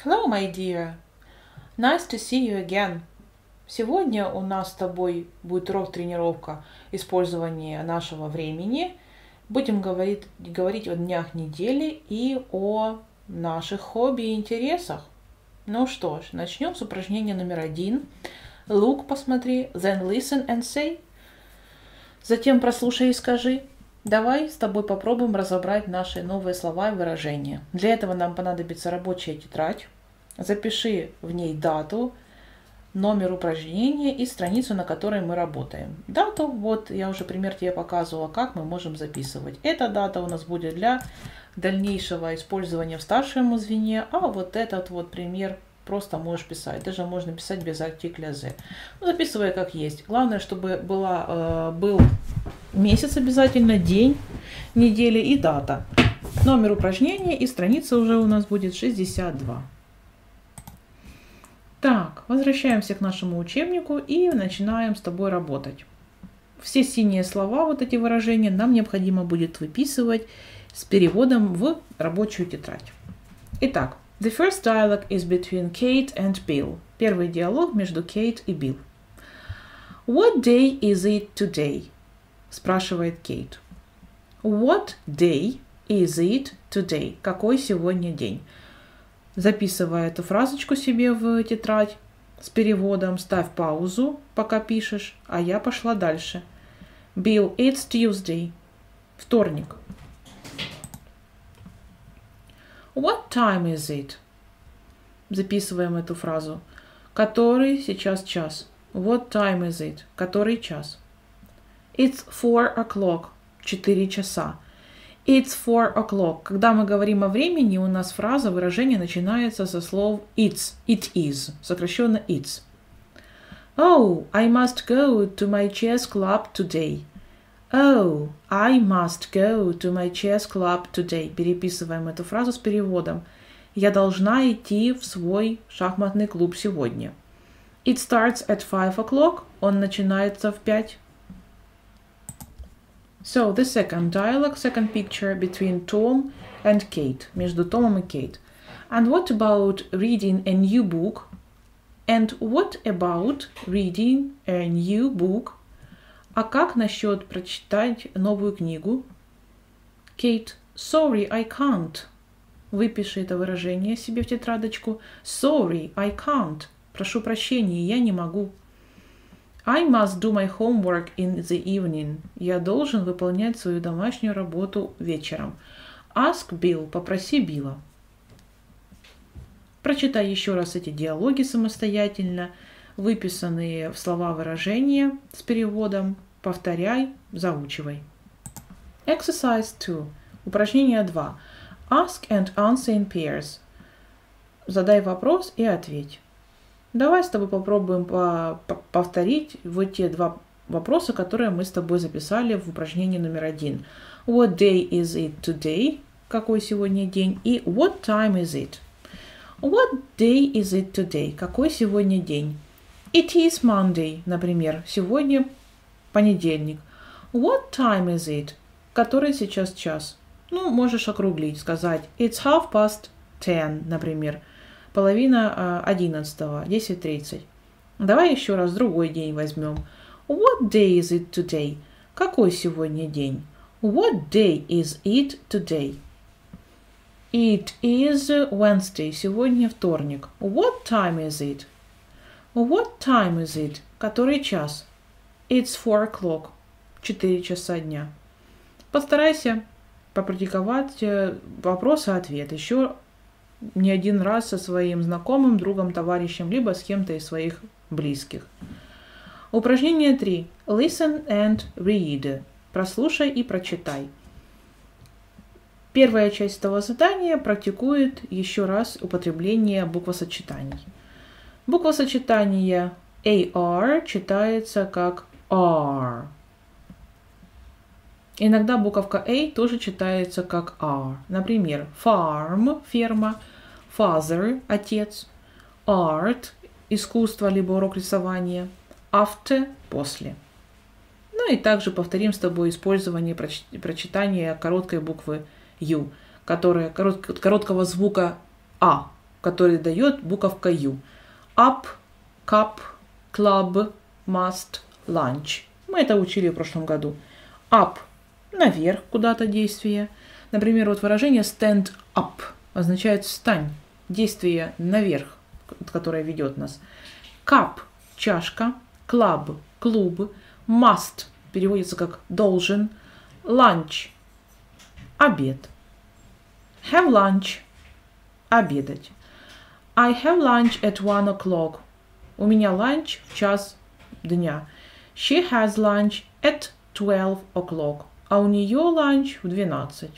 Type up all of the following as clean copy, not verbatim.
Hello, my dear. Nice to see you again. Сегодня у нас с тобой будет урок-тренировка использования нашего времени. Будем говорить о днях недели и о наших хобби и интересах. Ну что ж, начнем с упражнения номер 1. Look, посмотри, then listen and say. Затем прослушай и скажи. Давай с тобой попробуем разобрать наши новые слова и выражения. Для этого нам понадобится рабочая тетрадь. Запиши в ней дату, номер упражнения и страницу, на которой мы работаем. Дату, вот я уже пример тебе показывала, как мы можем записывать. Эта дата у нас будет для дальнейшего использования в старшем звене, а вот этот вот пример просто можешь писать. Даже можно писать без артикля «the». Ну, записывай как есть. Главное, чтобы был месяц обязательно, день, недели и дата. Номер упражнения и страница уже у нас будет 62. Так, возвращаемся к нашему учебнику и начинаем с тобой работать. Все синие слова, вот эти выражения, нам необходимо будет выписывать с переводом в рабочую тетрадь. Итак, the first dialogue is between Kate and Bill. Первый диалог между Кейт и Билл. What day is it today? Спрашивает Кейт. What day is it today? Какой сегодня день? Записывай эту фразочку себе в тетрадь с переводом, ставь паузу, пока пишешь, а я пошла дальше. Bill, it's Tuesday. Вторник. What time is it? Записываем эту фразу. Который сейчас час? What time is it? Который час? It's 4 o'clock. 4 часа. It's 4 o'clock. Когда мы говорим о времени, у нас фраза, выражение начинается со слов it's, it is, сокращенно it's. Oh, I must go to my chess club today. Oh, I must go to my chess club today. Переписываем эту фразу с переводом. Я должна идти в свой шахматный клуб сегодня. It starts at 5 o'clock. Он начинается в 5. So, the second dialogue, second picture between Tom and Kate. Между Томом и Кейт. And what about reading a new book? And what about reading a new book? А как насчет прочитать новую книгу? Kate, sorry, I can't. Выпиши это выражение себе в тетрадочку. Sorry, I can't. Прошу прощения, я не могу. I must do my homework in the evening. Я должен выполнять свою домашнюю работу вечером. Ask Bill. Попроси Билла. Прочитай еще раз эти диалоги самостоятельно, выписанные в слова выражения с переводом. Повторяй, заучивай. Exercise 2. Упражнение 2. Ask and answer in pairs. Задай вопрос и ответь. Давай с тобой попробуем повторить вот те два вопроса, которые мы с тобой записали в упражнении номер 1. What day is it today? Какой сегодня день? И what time is it? What day is it today? Какой сегодня день? It is Monday, например. Сегодня понедельник. What time is it? Который сейчас час? Ну, можешь округлить, сказать It's 10:30, например. Половина 11, 10:30. Давай еще раз другой день возьмем. What day is it today? Какой сегодня день? What day is it today? It is Wednesday. Сегодня вторник. What time is it? What time is it? Который час? It's 4 o'clock. 4 часа дня. Постарайся попрактиковать вопрос-ответ. Еще не один раз со своим знакомым, другом, товарищем, либо с кем-то из своих близких. Упражнение 3. Listen and read. Прослушай и прочитай. Первая часть этого задания практикует еще раз употребление буквосочетаний. Буквосочетание AR читается как R. Иногда буковка A тоже читается как R. Например, farm – ферма, father – отец, art – искусство либо урок рисования, after – после. Ну и также повторим с тобой использование прочитания короткой буквы U, которая короткого звука А. который дает буковка U. Up, cup, club, must, lunch. Мы это учили в прошлом году. Up – наверх куда-то действие. Например, вот выражение stand up означает встань. Действие наверх, которое ведет нас. Cup – чашка. Club – клуб. Must переводится как должен. Lunch – обед. Have lunch – обедать. I have lunch at 1 o'clock. У меня ланч в час дня. She has lunch at 12 o'clock. А у нее ланч в 12.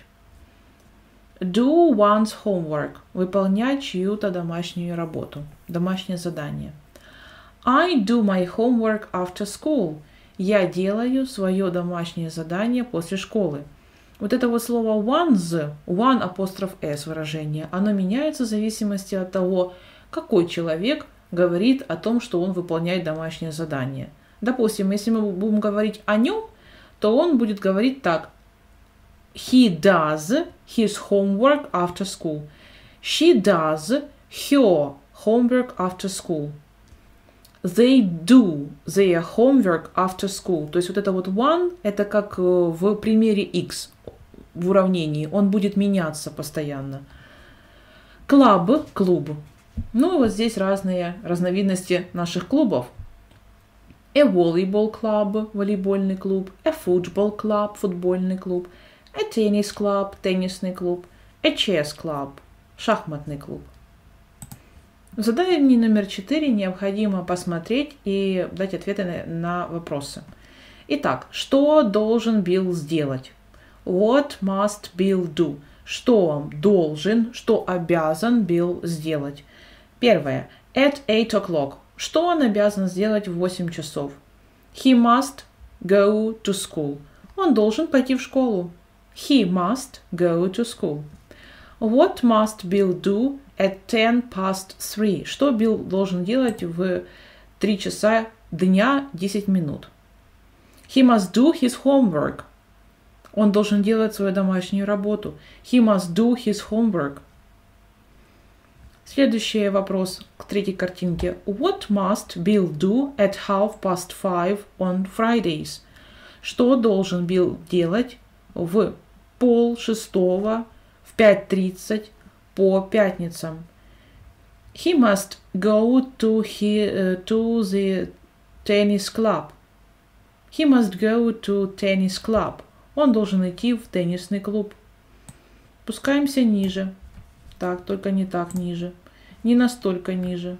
Do one's homework. Выполнять чью-то домашнюю работу. Домашнее задание. I do my homework after school. Я делаю свое домашнее задание после школы. Вот это вот слово one's, one апостроф s выражение, оно меняется в зависимости от того, какой человек говорит о том, что он выполняет домашнее задание. Допустим, если мы будем говорить о нем, то он будет говорить так. He does his homework after school. She does her homework after school. They do their homework after school. То есть вот это вот one, это как в примере x в уравнении. Он будет меняться постоянно. Club – клуб. Ну и вот здесь разные разновидности наших клубов. A volleyball club – волейбольный клуб. A football club – футбольный клуб. A tennis club – теннисный клуб. A chess club – шахматный клуб. В задании номер 4 необходимо посмотреть и дать ответы на вопросы. Итак, что должен Билл сделать? What must Bill do? Что он должен, что обязан Билл сделать? Первое. At 8 o'clock. Что он обязан сделать в 8 часов? He must go to school. Он должен пойти в школу. He must go to school. What must Bill do at 10 past 3? Что Билл должен делать в 3 часа дня 10 минут? He must do his homework. Он должен делать свою домашнюю работу. He must do his homework. Следующий вопрос к третьей картинке. What must Bill do at 5:30 on Fridays? Что должен Билл делать в 5:30, в 5:30 по пятницам? He must go to the tennis club. He must go to tennis club. Он должен идти в теннисный клуб. Спускаемся ниже. Так, только не так ниже. Не настолько ниже.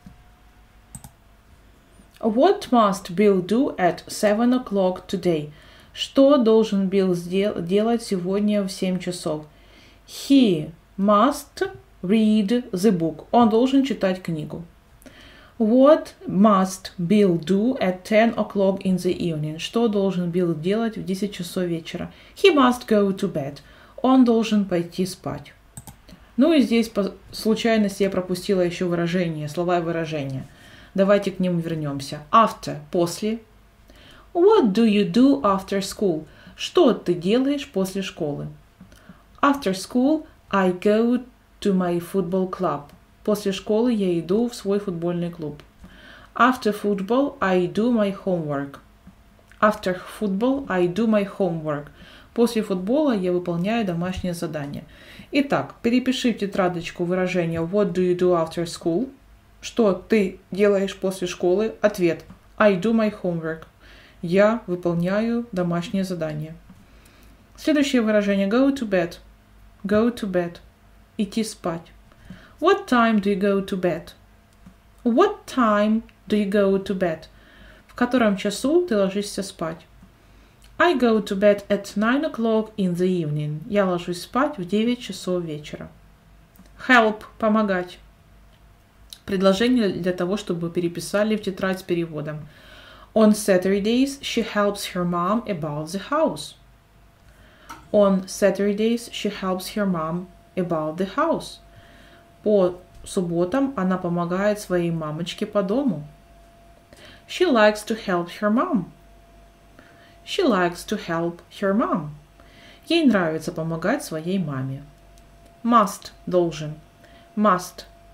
What must Bill do at 7 o'clock today? Что должен Билл делать сегодня в 7 часов? He must read the book. Он должен читать книгу. What must Bill do at 10 o'clock in the evening? Что должен Билл делать в 10 часов вечера? He must go to bed. Он должен пойти спать. Ну и здесь по случайности я пропустила еще выражение, слова и выражения. Давайте к ним вернемся. After – после. What do you do after school? Что ты делаешь после школы? After school I go to my football club. После школы я иду в свой футбольный клуб. After football I do my homework. After football I do my homework. После футбола я выполняю домашнее задание. Итак, перепиши в тетрадочку выражение What do you do after school? Что ты делаешь после школы? Ответ I do my homework. Я выполняю домашнее задание. Следующее выражение Go to bed. Go to bed. Идти спать. What time do you go to bed? What time do you go to bed? В котором часу ты ложишься спать? I go to bed at 9 o'clock in the evening. Я ложусь спать в 9 часов вечера. Help – помогать. Предложение для того, чтобы переписали в тетрадь с переводом. On Saturdays she helps her mom about the house. On Saturdays she helps her mom about the house. По субботам она помогает своей мамочке по дому. She likes to help her mom. She likes to help her mom. Ей нравится помогать своей маме. Must – должен. Must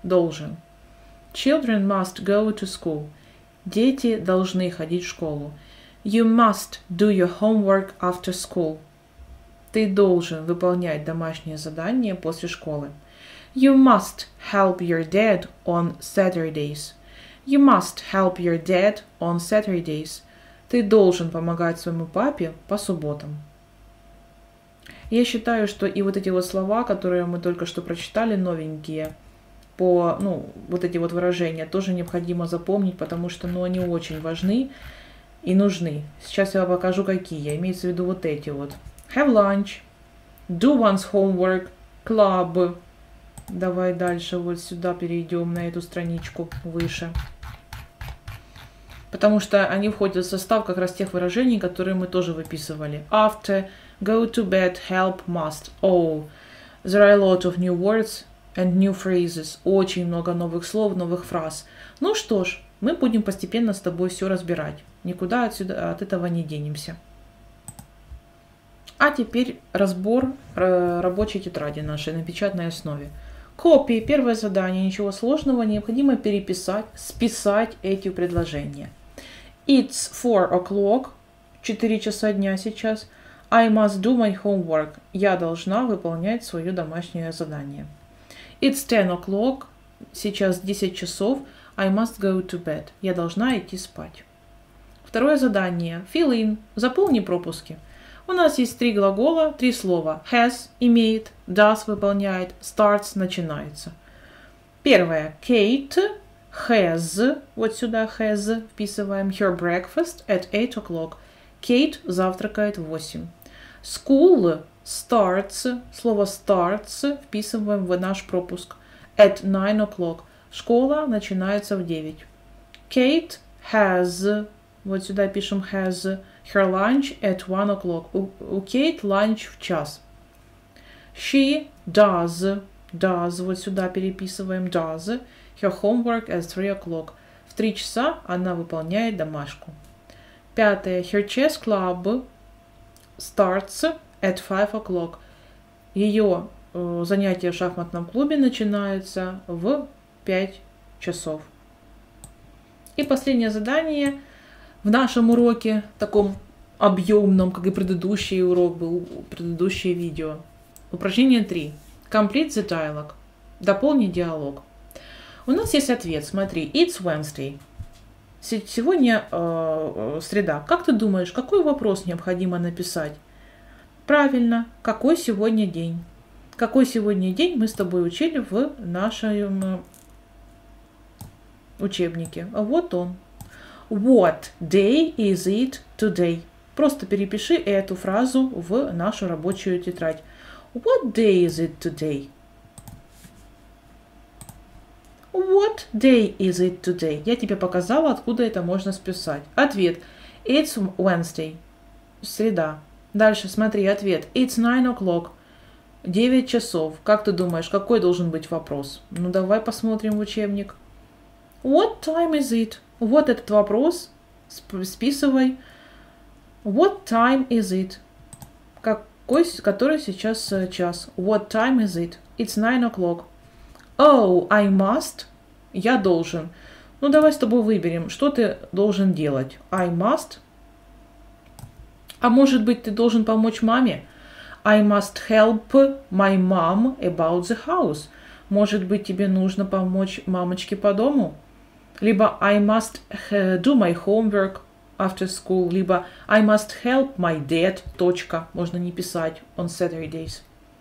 должен. Children must go to school. Дети должны ходить в школу. You must do your homework after school. Ты должен выполнять домашнее задание после школы. You must help your dad on Saturdays. You must help your dad on Saturdays. Ты должен помогать своему папе по субботам. Я считаю, что и вот эти вот слова, которые мы только что прочитали, новенькие, вот эти вот выражения тоже необходимо запомнить, потому что, они очень важны и нужны. Сейчас я вам покажу, какие. Имеется в виду вот эти вот. Have lunch, do one's homework, club. Давай дальше вот сюда перейдем, на эту страничку выше. Потому что они входят в состав как раз тех выражений, которые мы тоже выписывали. After, go to bed, help, must. Oh, there are a lot of new words and new phrases. Очень много новых слов, новых фраз. Ну что ж, мы будем постепенно с тобой все разбирать. Никуда от этого не денемся. А теперь разбор рабочей тетради нашей на печатной основе. Копии. Первое задание. Ничего сложного. Необходимо списать эти предложения. It's 4 o'clock. 4 часа дня сейчас. I must do my homework. Я должна выполнять свое домашнее задание. It's 10 o'clock. Сейчас 10 часов. I must go to bed. Я должна идти спать. Второе задание. Fill in. Заполни пропуски. У нас есть 3 глагола, 3 слова. Has – имеет, does – выполняет, starts – начинается. Первое. Kate has, вот сюда has, вписываем her breakfast at 8 o'clock. Kate завтракает в 8. School starts, слово starts вписываем в наш пропуск. At 9 o'clock. Школа начинается в 9. Kate has, вот сюда пишем has, her lunch at 1 o'clock. У Кейт ланч в час. She does, вот сюда переписываем does, her homework at 3 o'clock. В 3 часа она выполняет домашку. Пятое. Her chess club starts at 5 o'clock. Ее занятия в шахматном клубе начинаются в 5 часов. И последнее задание в нашем уроке, таком объемном, как и предыдущий урок был, предыдущее видео. Упражнение 3. Complete the dialogue. Дополни диалог. У нас есть ответ, смотри. It's Wednesday. Сегодня среда. Как ты думаешь, какой вопрос необходимо написать? Правильно. Какой сегодня день? Какой сегодня день мы с тобой учили в нашем учебнике? Вот он. What day is it today? Просто перепиши эту фразу в нашу рабочую тетрадь. What day is it today? What day is it today? Я тебе показала, откуда это можно списать. Ответ. It's Wednesday. Среда. Дальше смотри, ответ. It's 9 o'clock. 9 часов. Как ты думаешь, какой должен быть вопрос? Ну, давай посмотрим в учебник. What time is it? Вот этот вопрос. Списывай. What time is it? Который сейчас час? What time is it? It's 9 o'clock. Oh, I must. Я должен. Ну, давай с тобой выберем, что ты должен делать. I must. А может быть, ты должен помочь маме? I must help my mom about the house. Может быть, тебе нужно помочь мамочке по дому? Либо I must do my homework after school. Либо I must help my dad. Точка. Можно не писать on Saturdays.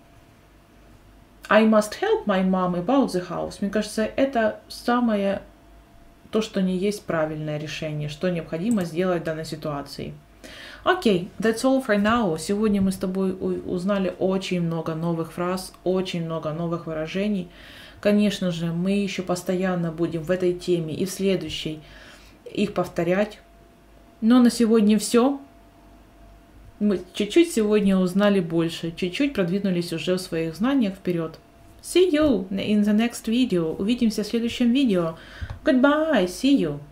I must help my mom about the house. Мне кажется, это самое то, что не есть правильное решение, что необходимо сделать в данной ситуации. Окей, that's all for now. Сегодня мы с тобой узнали очень много новых фраз, очень много новых выражений. Конечно же, мы еще постоянно будем в этой теме и в следующей их повторять. Но на сегодня все. Мы чуть-чуть сегодня узнали больше, чуть-чуть продвинулись уже в своих знаниях вперед. See you in the next video. Увидимся в следующем видео. Goodbye, see you.